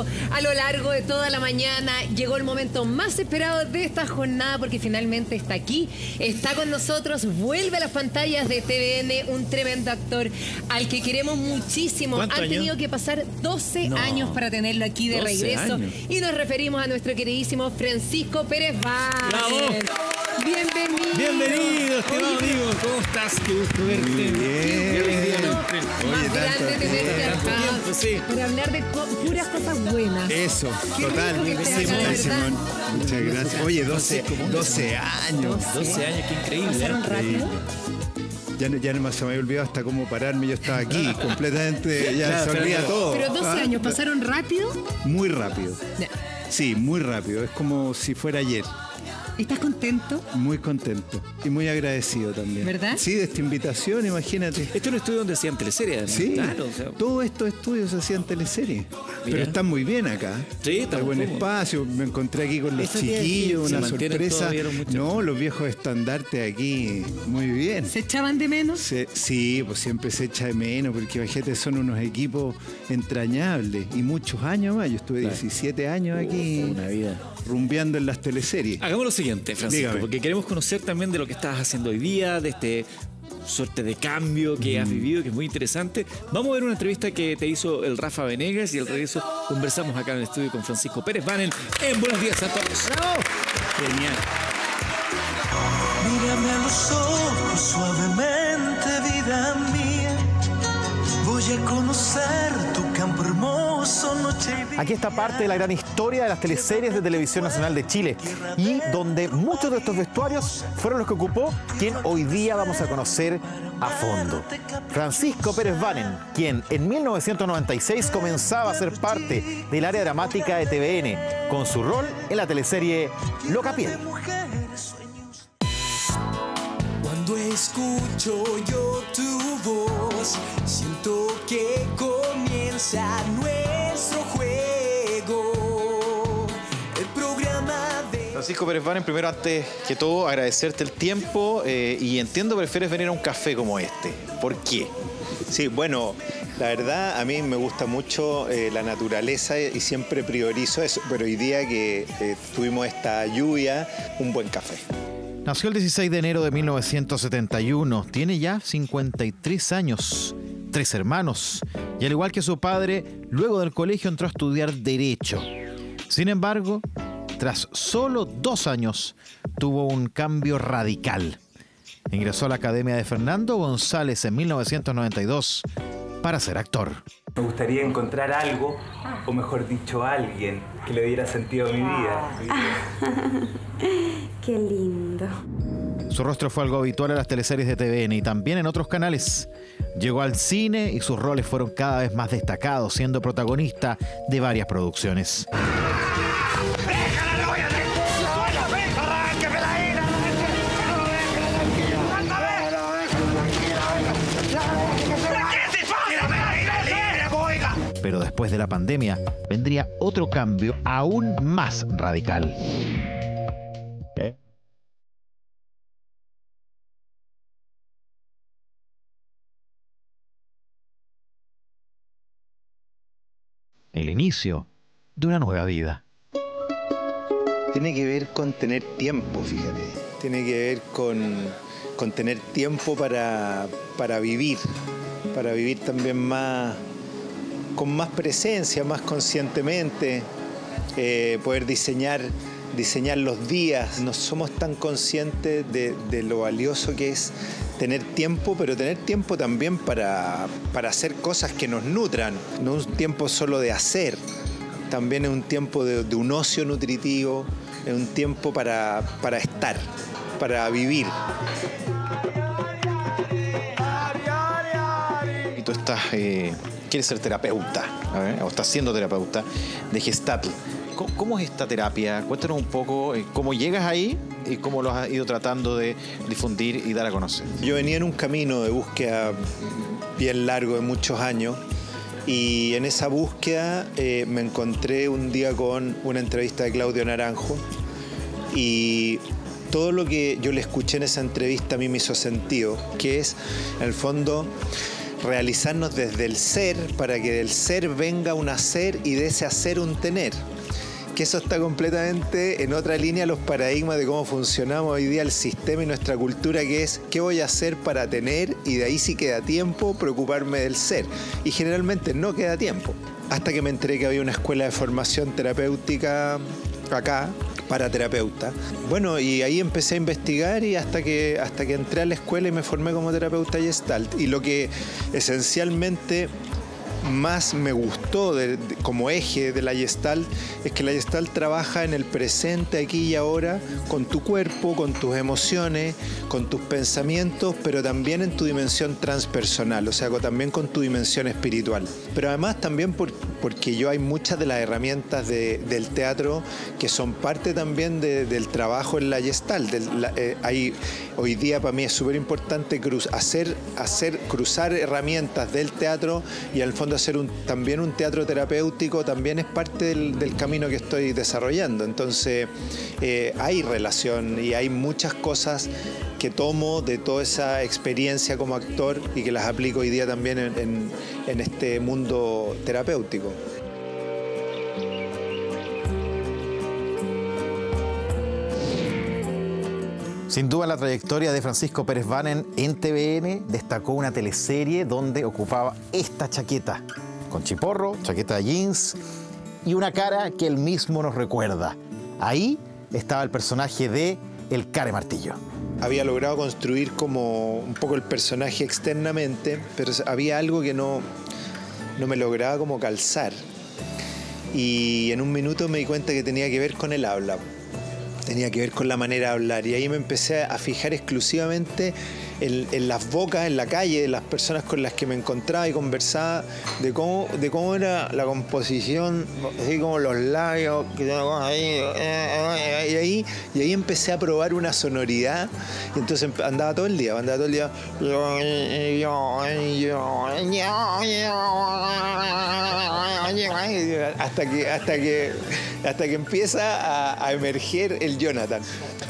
a lo largo de toda la mañana. Llegó el momento más esperado de esta jornada porque finalmente está aquí, está con nosotros, vuelve a las pantallas de TVN, un tremendo actor al que queremos muchísimo. Han tenido que pasar 12 años para tenerlo aquí de regreso y nos referimos a nuestro queridísimo Francisco Pérez Vane. Bienvenido. Bienvenido, estimado amigo. ¿Cómo estás? Qué gusto verte. Muy bien. Qué alegría. Más grande tenerte acá para hablar de puras cosas buenas. Eso, Qué total. rico que te vaya, Simón, ¿verdad? muchas gracias. Oye, 12 años. 12 años, qué increíble. ¿Pasaron rápido? Ya no se me había olvidado hasta cómo pararme. Yo estaba aquí, completamente, ya se olvida todo. Pero 12 años, ¿pasaron rápido? Muy rápido. Ya. Sí, muy rápido. Es como si fuera ayer. ¿Estás contento? Muy contento y muy agradecido también. ¿Verdad? Sí, de esta invitación, imagínate. Esto es un estudio donde hacían teleseries. Sí, claro. O sea, todos estos estudios se hacían teleseries. Pero están muy bien acá. Sí, está Hay buen cómodo. espacio. Me encontré aquí con los Eso te iba a decir, chiquillos, se una mantienen sorpresa. todavía los muchachos. No, los viejos estandartes aquí, muy bien. ¿Se echaban de menos? Sí, pues siempre se echa de menos, porque imagínate, son unos equipos entrañables. Y muchos años más. Yo estuve 17 años aquí una vida. rumbeando en las teleseries. Hagamos lo siguiente, Francisco, Dígame. porque queremos conocer también de lo que estás haciendo hoy día, de este suerte de cambio que has vivido, que es muy interesante. Vamos a ver una entrevista que te hizo el Rafa Venegas y al regreso conversamos acá en el estudio con Francisco Pérez Vane en Buenos Días a todos. ¡Bravo! Genial. Mírame a los ojos suavemente, vida mía. Voy a conocer tu campo hermoso, noche y día. Aquí está parte de la gran historia de las teleseries de Televisión Nacional de Chile y donde muchos de estos vestuarios fueron los que ocupó quien hoy día vamos a conocer a fondo. Francisco Pérez Vane, quien en 1996 comenzaba a ser parte del área dramática de TVN con su rol en la teleserie Loca Piel. Cuando escucho yo tu voz, siento que comienza nuestro juego. El programa de... Francisco Pérez Vane, primero, antes que todo, agradecerte el tiempo y entiendo prefieres venir a un café como este. ¿Por qué? Sí, bueno, la verdad a mí me gusta mucho la naturaleza y siempre priorizo eso, pero hoy día que tuvimos esta lluvia, un buen café. Nació el 16 de enero de 1971, tiene ya 53 años, 3 hermanos, y al igual que su padre, luego del colegio entró a estudiar Derecho. Sin embargo, tras solo 2 años, tuvo un cambio radical. Ingresó a la Academia de Fernando González en 1992 para ser actor. Me gustaría encontrar algo, o mejor dicho, alguien que le diera sentido a mi vida. Qué lindo. Su rostro fue algo habitual en las teleseries de TVN y también en otros canales. Llegó al cine y sus roles fueron cada vez más destacados, siendo protagonista de varias producciones. Pero después de la pandemia vendría otro cambio aún más radical. El inicio de una nueva vida. Tiene que ver con tener tiempo, fíjate. Tiene que ver con tener tiempo para vivir también más, con más presencia, más conscientemente, poder diseñar los días. No somos tan conscientes de lo valioso que es tener tiempo, pero tener tiempo también para hacer cosas que nos nutran. No un tiempo solo de hacer, también es un tiempo de un ocio nutritivo, es un tiempo para estar, para vivir. Y tú estás, quieres ser terapeuta, o estás siendo terapeuta de Gestalt. ¿Cómo es esta terapia? Cuéntanos un poco cómo llegas ahí y cómo lo has ido tratando de difundir y dar a conocer. Yo venía en un camino de búsqueda bien largo de muchos años y en esa búsqueda me encontré un día con una entrevista de Claudio Naranjo y todo lo que yo le escuché en esa entrevista a mí me hizo sentido, que es, en el fondo, realizarnos desde el ser para que del ser venga un hacer y de ese hacer un tener. Que eso está completamente en otra línea los paradigmas de cómo funcionamos hoy día el sistema y nuestra cultura, que es qué voy a hacer para tener, y de ahí si queda tiempo preocuparme del ser. Y generalmente no queda tiempo. Hasta que me enteré que había una escuela de formación terapéutica acá, para terapeuta. Bueno, y ahí empecé a investigar y hasta que entré a la escuela y me formé como terapeuta Gestalt. Y lo que esencialmente más me gustó como eje de la Gestalt es que la Gestalt trabaja en el presente, aquí y ahora, con tu cuerpo, con tus emociones, con tus pensamientos, pero también en tu dimensión transpersonal, o sea, también con tu dimensión espiritual. Pero además también porque hay muchas de las herramientas del teatro que son parte también del trabajo en la Gestalt. Hoy día para mí es súper importante cruzar herramientas del teatro y al fondo hacer también un teatro terapéutico, también es parte del camino que estoy desarrollando. Entonces hay relación y hay muchas cosas que tomo de toda esa experiencia como actor y que las aplico hoy día también en este mundo terapéutico. Sin duda la trayectoria de Francisco Pérez Banen en TVN destacó una teleserie donde ocupaba esta chaqueta, con chiporro, chaqueta de jeans y una cara que él mismo nos recuerda. Ahí estaba el personaje de El Care Martillo. Había logrado construir como un poco el personaje externamente, pero había algo que no me lograba como calzar. Y en un minuto me di cuenta que tenía que ver con el habla. Tenía que ver con la manera de hablar, y ahí me empecé a fijar exclusivamente en las bocas, en la calle, de las personas con las que me encontraba y conversaba, de cómo era la composición, así como los labios, y ahí empecé a probar una sonoridad, y entonces andaba todo el día, hasta que empieza a emerger el Jonathan.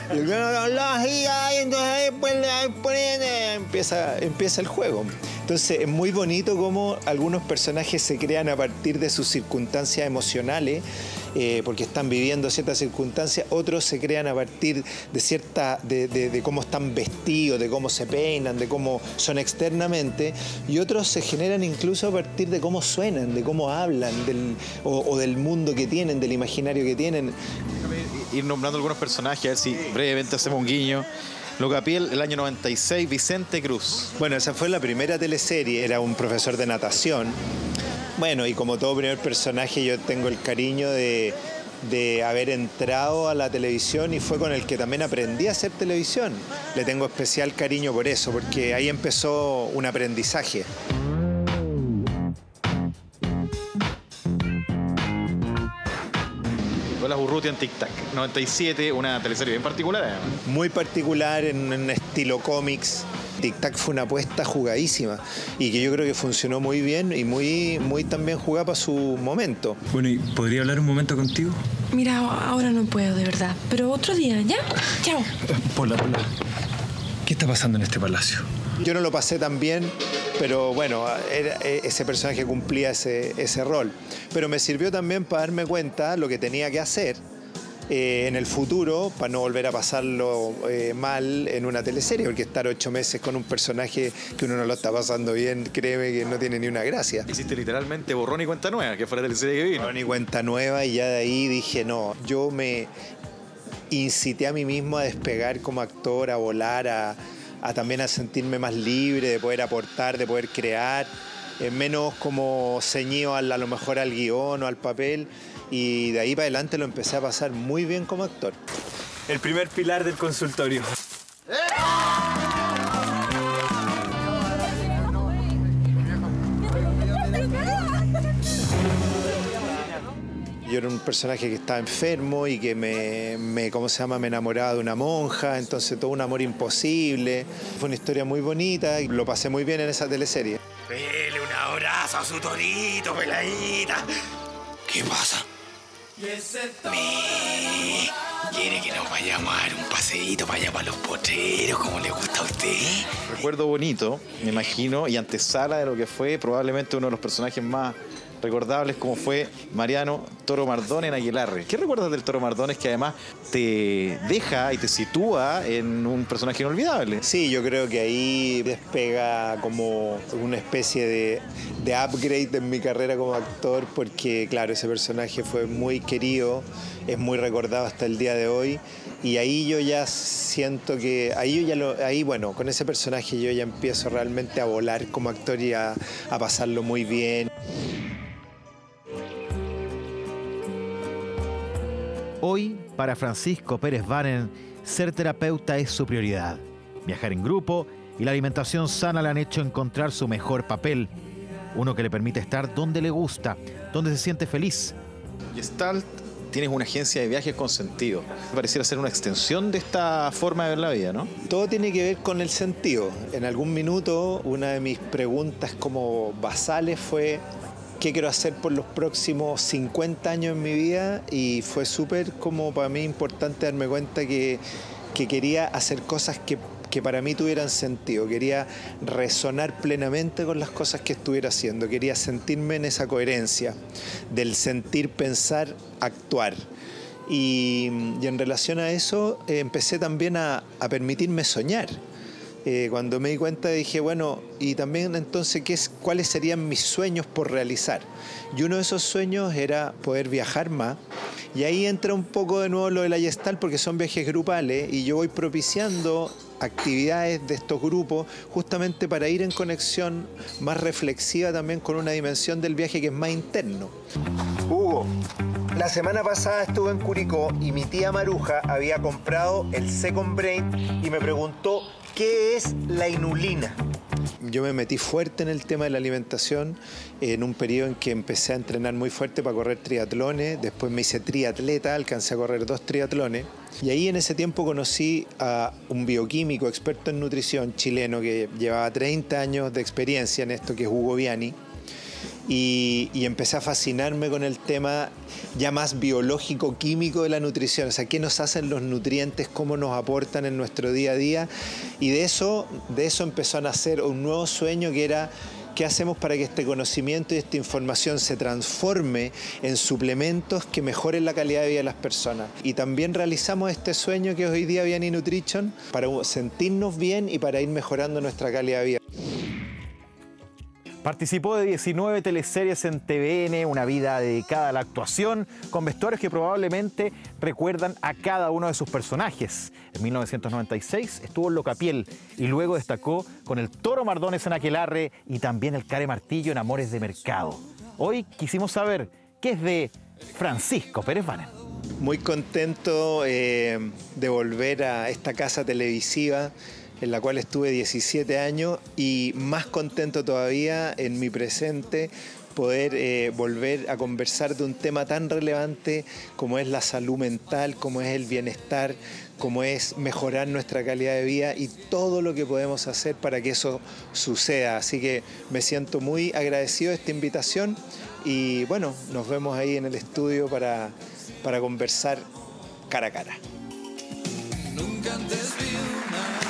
Empieza el juego. Entonces es muy bonito cómo algunos personajes se crean a partir de sus circunstancias emocionales, porque están viviendo ciertas circunstancias. Otros se crean a partir de cómo están vestidos, de cómo se peinan, de cómo son externamente, y otros se generan incluso a partir de cómo suenan, de cómo hablan, o del mundo que tienen, del imaginario que tienen. Ir nombrando algunos personajes, a ver si brevemente hacemos un guiño. Locapiel, el año 96, Vicente Cruz. Bueno, esa fue la primera teleserie, era un profesor de natación. Bueno, y como todo primer personaje, yo tengo el cariño de haber entrado a la televisión, y fue con el que también aprendí a hacer televisión. Le tengo especial cariño por eso, porque ahí empezó un aprendizaje. Nicolás Urrutia en Tic Tac, 97, una teleserie bien particular, además. Muy particular, en un estilo cómics. Tic Tac fue una apuesta jugadísima y que yo creo que funcionó muy bien y muy también jugada para su momento. Bueno, ¿y podría hablar un momento contigo? Mira, ahora no puedo, de verdad. Pero otro día, ¿ya? Chao. Pola, ¿qué está pasando en este palacio? Yo no lo pasé tan bien, pero bueno, ese personaje cumplía ese rol. Pero me sirvió también para darme cuenta lo que tenía que hacer en el futuro, para no volver a pasarlo mal en una teleserie, porque estar 8 meses con un personaje que uno no lo está pasando bien, créeme que no tiene ni una gracia. Hiciste literalmente borrón y cuenta nueva, que fue la teleserie que vino. Borrón y cuenta nueva, y ya de ahí dije, no, yo me incité a mí mismo a despegar como actor, a volar, también a sentirme más libre, de poder aportar, de poder crear, menos como ceñido a lo mejor al guión o al papel, y de ahí para adelante lo empecé a pasar muy bien como actor. El primer pilar del consultorio. Yo era un personaje que estaba enfermo y que me enamoraba de una monja, entonces todo un amor imposible. Fue una historia muy bonita y lo pasé muy bien en esa teleserie. Dele un abrazo a su torito, peladita. ¿Qué pasa? ¿Quiere que nos vayamos a dar un paseíto para allá, para los potreros, como le gusta a usted? Recuerdo bonito, me imagino, y antesala de lo que fue probablemente uno de los personajes más recordables, como fue Mariano Toro Mardone en Aquelarre. ¿Qué recuerdas del Toro Mardones que además te deja y te sitúa en un personaje inolvidable? Sí, yo creo que ahí despega como una especie de upgrade en mi carrera como actor, porque claro, ese personaje fue muy querido, es muy recordado hasta el día de hoy, y ahí yo ya siento que, bueno, con ese personaje yo ya empiezo realmente a volar como actor y a pasarlo muy bien. Hoy, para Francisco Pérez Banen, ser terapeuta es su prioridad. Viajar en grupo y la alimentación sana le han hecho encontrar su mejor papel. Uno que le permite estar donde le gusta, donde se siente feliz. Gestalt, tienes una agencia de viajes con sentido. Pareciera ser una extensión de esta forma de ver la vida, ¿no? Todo tiene que ver con el sentido. En algún minuto, una de mis preguntas como basales fue: ¿qué quiero hacer por los próximos 50 años en mi vida? Y fue súper como para mí importante darme cuenta que quería hacer cosas que para mí tuvieran sentido. Quería resonar plenamente con las cosas que estuviera haciendo. Quería sentirme en esa coherencia del sentir, pensar, actuar. Y en relación a eso empecé también a permitirme soñar. Cuando me di cuenta dije, bueno, y también entonces, ¿cuáles serían mis sueños por realizar? Y uno de esos sueños era poder viajar más. Y ahí entra un poco de nuevo lo de la Gestalt, porque son viajes grupales y yo voy propiciando actividades de estos grupos justamente para ir en conexión más reflexiva también con una dimensión del viaje que es más interno. Hugo, la semana pasada estuve en Curicó y mi tía Maruja había comprado el Second Brain y me preguntó ¿qué es la inulina? Yo me metí fuerte en el tema de la alimentación en un periodo en que empecé a entrenar muy fuerte para correr triatlones, después me hice triatleta, alcancé a correr 2 triatlones y ahí en ese tiempo conocí a un bioquímico experto en nutrición chileno que llevaba 30 años de experiencia en esto, que es Hugo Viani. Y empecé a fascinarme con el tema ya más biológico-químico de la nutrición, o sea, qué nos hacen los nutrientes, cómo nos aportan en nuestro día a día, y de eso empezó a nacer un nuevo sueño que era qué hacemos para que este conocimiento y esta información se transforme en suplementos que mejoren la calidad de vida de las personas. Y también realizamos este sueño que es hoy día Viani Nutrition para sentirnos bien y para ir mejorando nuestra calidad de vida. Participó de 19 teleseries en TVN, una vida dedicada a la actuación, con vestuarios que probablemente recuerdan a cada uno de sus personajes. En 1996 estuvo en Locapiel y luego destacó con el Toro Mardones en Aquelarre y también el Care Martillo en Amores de Mercado. Hoy quisimos saber qué es de Francisco Pérez Banen. Muy contento de volver a esta casa televisiva en la cual estuve 17 años y más contento todavía en mi presente poder volver a conversar de un tema tan relevante como es la salud mental, como es el bienestar, como es mejorar nuestra calidad de vida y todo lo que podemos hacer para que eso suceda. Así que me siento muy agradecido de esta invitación y bueno, nos vemos ahí en el estudio para conversar cara a cara. Nunca antes vi una